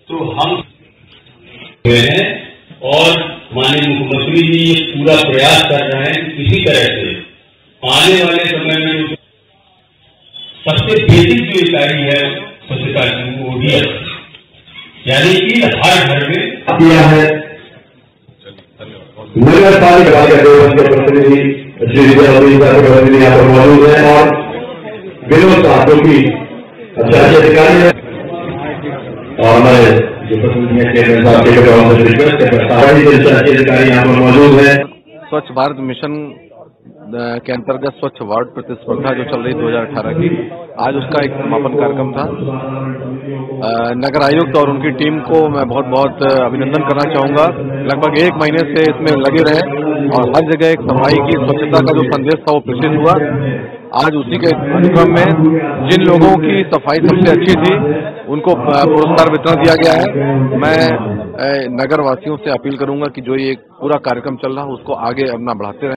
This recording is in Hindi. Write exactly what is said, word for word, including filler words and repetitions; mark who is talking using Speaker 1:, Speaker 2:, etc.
Speaker 1: तो हम हुए हैं और माननीय मुख्यमंत्री जी ये पूरा प्रयास कर रहे हैं कि किसी तरह से आने वाले समय में सबसे बेसिक जो इकाई है स्वच्छता की वो भी है, यानी कि हर घर में किया है। नगर पालिका के देवबंद के प्रतिनिधि श्री विजय यहाँ पर मौजूद है और विनोद साहब जो की अच्छा अच्छे अधिकारी है और हमारे जो प्रतिनिधि चेयरमैन साहब के रिक्वेस्ट है सारे ही अच्छे अधिकारी यहाँ पर मौजूद है।
Speaker 2: स्वच्छ भारत मिशन के अंतर्गत स्वच्छ वार्ड प्रतिस्पर्धा जो चल रही दो हज़ार अठारह की, आज उसका एक समापन कार्यक्रम था। नगर आयुक्त और उनकी टीम को मैं बहुत बहुत अभिनंदन करना चाहूंगा। लगभग एक महीने से इसमें लगे रहे और हर जगह एक सफाई की स्वच्छता का जो संदेश था वो प्रेषित हुआ। आज उसी के अनुक्रम में जिन लोगों की सफाई सबसे अच्छी थी उनको पुरस्कार वितरण दिया गया है। मैं नगर वासियों से अपील करूंगा कि जो ये पूरा कार्यक्रम चल रहा है उसको आगे अपना बढ़ाते रहें।